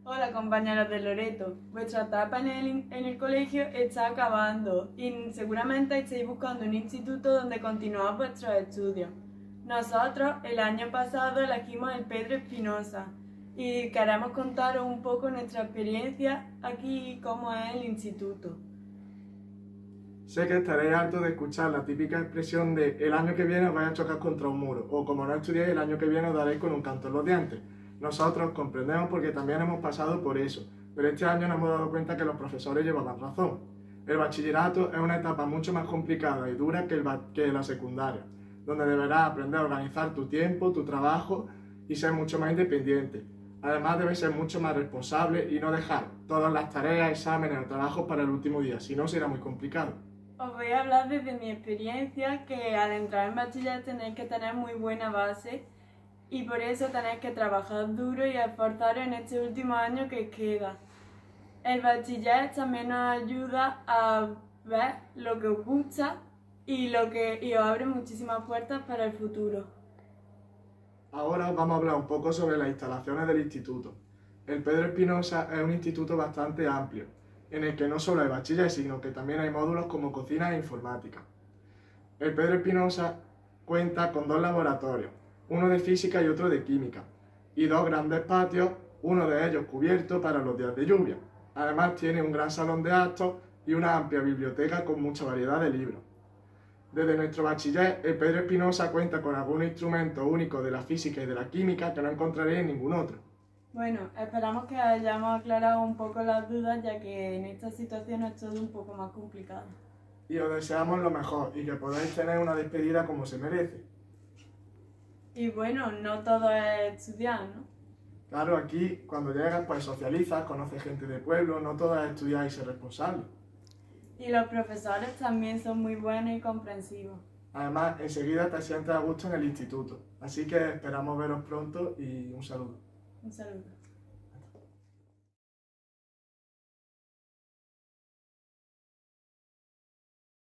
Hola compañeros de Loreto, vuestra etapa en el colegio está acabando y seguramente estáis buscando un instituto donde continuar vuestros estudios. Nosotros el año pasado elegimos el Pedro Espinosa y queremos contaros un poco nuestra experiencia aquí y cómo es el instituto. Sé que estaréis hartos de escuchar la típica expresión de el año que viene os vais a chocar contra un muro o como no estudiáis el año que viene os daréis con un canto en los dientes. Nosotros comprendemos porque también hemos pasado por eso, pero este año nos hemos dado cuenta que los profesores llevaban razón. El bachillerato es una etapa mucho más complicada y dura que la secundaria, donde deberás aprender a organizar tu tiempo, tu trabajo y ser mucho más independiente. Además debes ser mucho más responsable y no dejar todas las tareas, exámenes o trabajos para el último día, si no será muy complicado. Os voy a hablar desde mi experiencia que al entrar en bachiller tenéis que tener muy buena base y por eso tenéis que trabajar duro y esforzaros en este último año que queda. El bachiller también nos ayuda a ver lo que os gusta y os abre muchísimas puertas para el futuro. Ahora vamos a hablar un poco sobre las instalaciones del instituto. El Pedro Espinosa es un instituto bastante amplio, en el que no solo hay bachiller, sino que también hay módulos como cocina e informática. El Pedro Espinosa cuenta con dos laboratorios, uno de física y otro de química, y dos grandes patios, uno de ellos cubierto para los días de lluvia. Además tiene un gran salón de actos y una amplia biblioteca con mucha variedad de libros. Desde nuestro bachiller, el Pedro Espinosa cuenta con algunos instrumentos únicos de la física y de la química que no encontraréis en ningún otro. Bueno, esperamos que hayamos aclarado un poco las dudas, ya que en esta situación es todo un poco más complicado. Y os deseamos lo mejor y que podáis tener una despedida como se merece. Y bueno, no todo es estudiar, ¿no? Claro, aquí cuando llegas pues socializas, conoces gente de pueblo, no todo es estudiar y ser responsable. Y los profesores también son muy buenos y comprensivos. Además, enseguida te sientes a gusto en el instituto. Así que esperamos veros pronto y un saludo. Un saludo.